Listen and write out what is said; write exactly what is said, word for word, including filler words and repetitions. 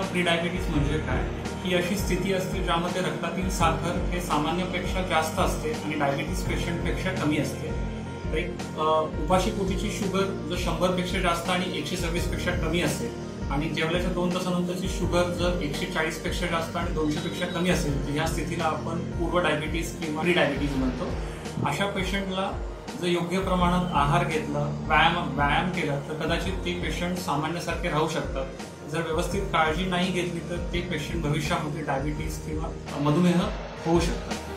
Pre diabetes म्हणजे काय? ही अशी स्थिती असते ज्यामध्ये रक्तातील साखर हे सामान्यपेक्षा जास्त असते आणि डायबिटीज पेशंटपेक्षा कमी असते. राईट. उपाशीपोटीची शुगर जर शंभर पेक्षा जास्त आणि एकशे सव्वीस पेक्षा कमी असेल आणि जेवल्याच्या दोन तासानंतरची शुगर जर एकशे चाळीस पेक्षा जास्त आणि दोनशे पेक्षा कमी असेल तर या स्थितीला आपण पूर्व डायबिटीज किंवा प्री डायबिटीज म्हणतो. अशा पेशंटला जर योग्य प्रमाणात आहार घेतला, व्यायाम व्यायाम केला तर कदाचित ते पेशंट सामान्यसारखे राहू शकतात. जर व्यवस्थित काळजी नाही घेतली तर ते पेशंट भविष्यामध्ये डायबिटीज किंवा मधुमेह होऊ शकतात.